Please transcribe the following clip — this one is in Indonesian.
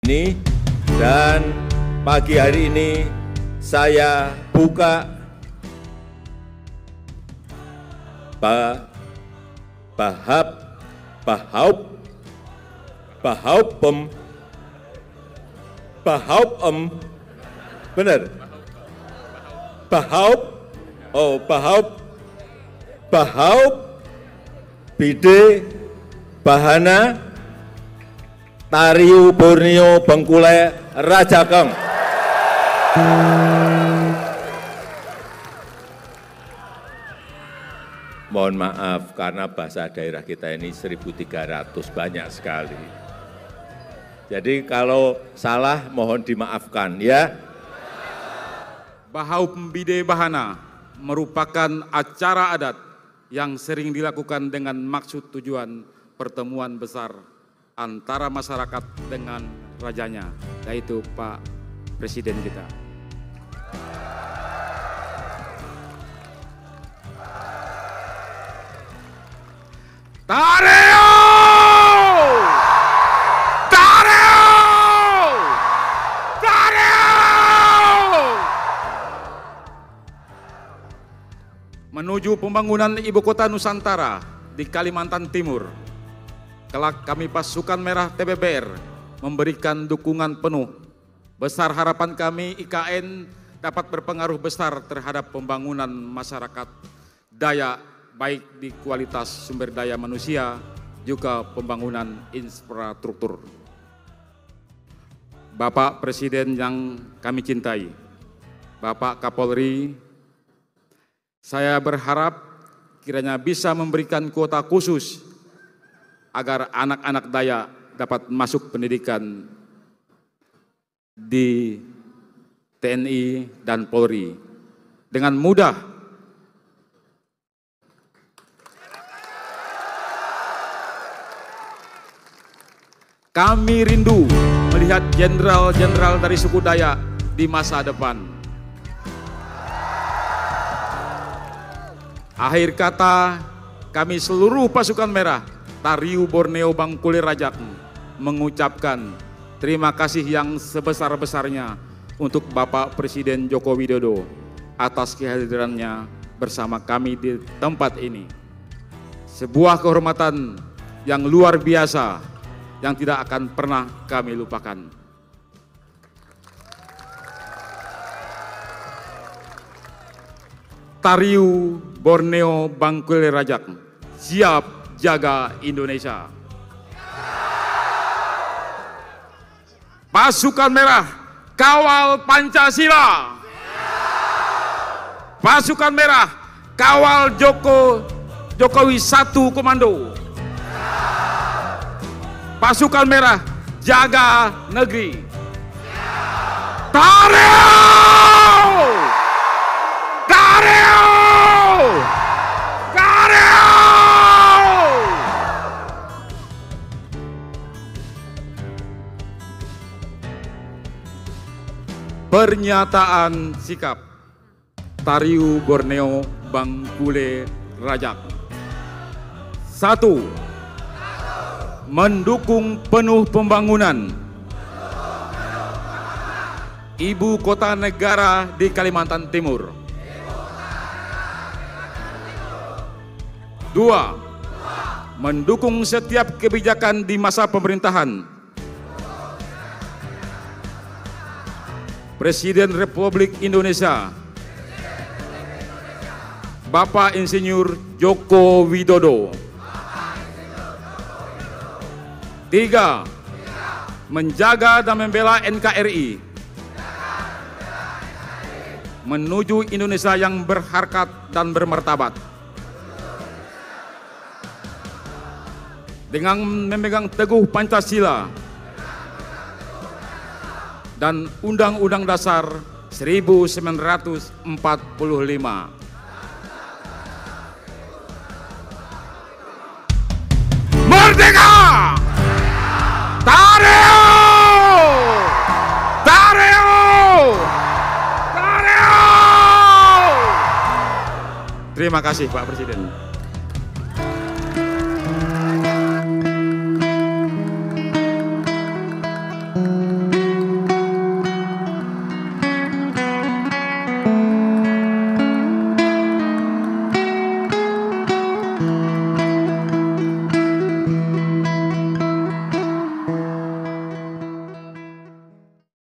ini, dan pagi hari ini saya buka Bahaub Bide Bahana Tariu Borneo Bengkule Rajagong. Mohon maaf karena bahasa daerah kita ini 1.300 banyak sekali. Jadi kalau salah mohon dimaafkan ya. Bahaub Bide Bahana merupakan acara adat yang sering dilakukan dengan maksud tujuan pertemuan besar antara masyarakat dengan rajanya, yaitu Pak Presiden kita. Tareo! Tareo! Tareo! Menuju pembangunan Ibu Kota Nusantara di Kalimantan Timur, kelak kami pasukan merah TBBR memberikan dukungan penuh. Besar harapan kami IKN dapat berpengaruh besar terhadap pembangunan masyarakat Dayak, baik di kualitas sumber daya manusia juga pembangunan infrastruktur. Bapak Presiden yang kami cintai, Bapak Kapolri, saya berharap kiranya bisa memberikan kuota khusus agar anak-anak Dayak dapat masuk pendidikan di TNI dan Polri dengan mudah. Kami rindu melihat jenderal-jenderal dari suku Dayak di masa depan. Akhir kata, kami seluruh pasukan merah Tariu Borneo Bengkule Rajagong mengucapkan terima kasih yang sebesar-besarnya untuk Bapak Presiden Joko Widodo atas kehadirannya bersama kami di tempat ini. Sebuah kehormatan yang luar biasa yang tidak akan pernah kami lupakan. Tariu Borneo Bengkule Rajagong siap jaga Indonesia. Pasukan merah kawal Pancasila. Pasukan merah kawal Jokowi 1 Komando. Pasukan merah jaga negeri. Tareo! Tareo! Tareo! Pernyataan sikap Tariu Borneo Bengkule Rajagong. 1. Mendukung penuh pembangunan Ibu Kota Negara di Kalimantan Timur. 2. Mendukung setiap kebijakan di masa pemerintahan Presiden Republik Indonesia Bapak Insinyur Joko Widodo. 3. Menjaga dan membela NKRI menuju Indonesia yang berharkat dan bermartabat dengan memegang teguh Pancasila dan Undang-Undang Dasar 1945. Merdeka! Tareo! Tareo! Tareo! Terima kasih Pak Presiden.